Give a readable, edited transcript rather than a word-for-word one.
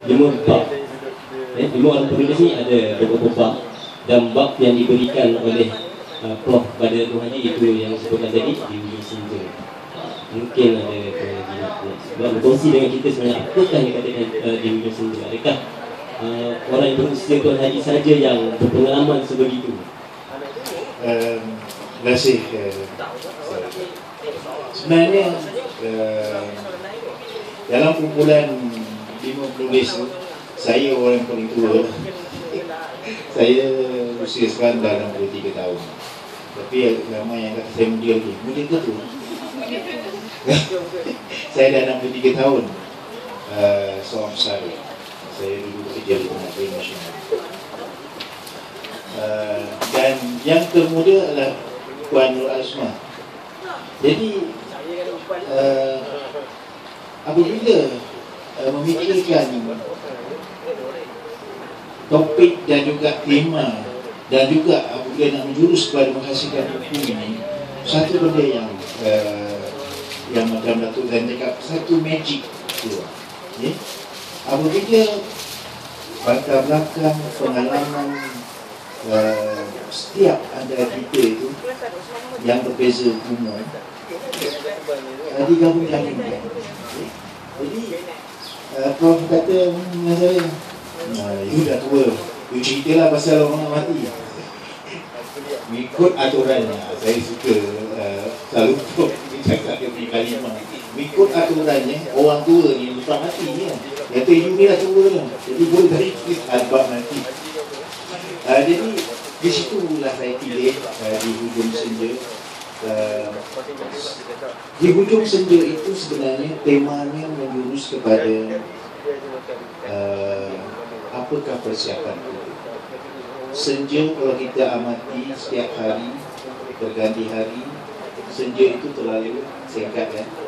5 bab. 5 orang penulis ni ada beberapa bab, dan bab yang diberikan oleh Prof pada Tuhan itu yang disebutkan tadi di ujung senja. Mungkin ada yang berkongsi dengan kita sebenarnya apakah yang dikatakan di ujung senja. Adakah orang yang berusia Tuan Haji saja yang berpengalaman sebegitu? Terima kasih. Sebenarnya dalam kumpulan 5 penulis, saya orang yang paling tua. Saya usia sekarang dah 63 tahun. Tapi ramai yang kata saya muda lagi. Muda ke tu? Saya dah 63 tahun seorang pesara. Saya dulu bekerja di Pemerintah Nasional. Dan yang termuda adalah Puan Nur Azmah. Jadi apabila memikirkan topik dan juga tema, dan juga apabila nak menjurus kepada menghasilkan buku ini, satu benda yang macam Datuk Zain cakap, satu magic tu. Apabila latar belakang pengalaman setiap antara kita itu yang berbeza umur digabung-gabungkan. Jadi Prof kata dengan saya, you dah tua, you ceritalah pasal orang nak mati, ikut aturannya. Saya suka selalu Prof cakap dia punya kalimah, ikut aturannya. Orang tua ni lepas mati ni kata you ni dah tua lah, jadi boleh dari sebab nanti. Jadi di situlah saya pilih di hujung senja. Di hujung senja itu sebenarnya temanya menjurus kepada apakah persiapan kita. Senja kalau kita amati setiap hari berganti hari, senja itu terlalu singkat kan.